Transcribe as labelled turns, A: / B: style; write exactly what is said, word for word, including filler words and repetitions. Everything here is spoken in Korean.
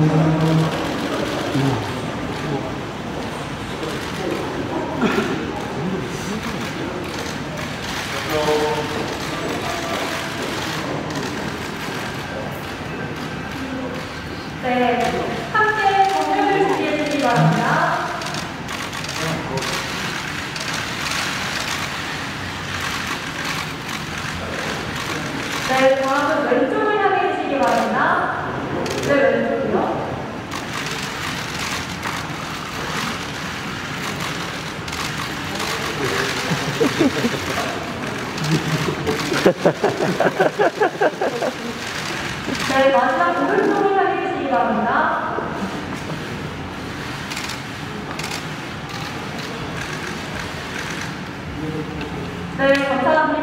A: 네, 함께 공연을 준비해 주시기 바랍니다. 네, 다음은 왼쪽을 향해 주시기 바랍니다. 네, 왼쪽이요. 네, 마지막 오른쪽을 향해 주시기 바랍니다. 네, 감사합니다.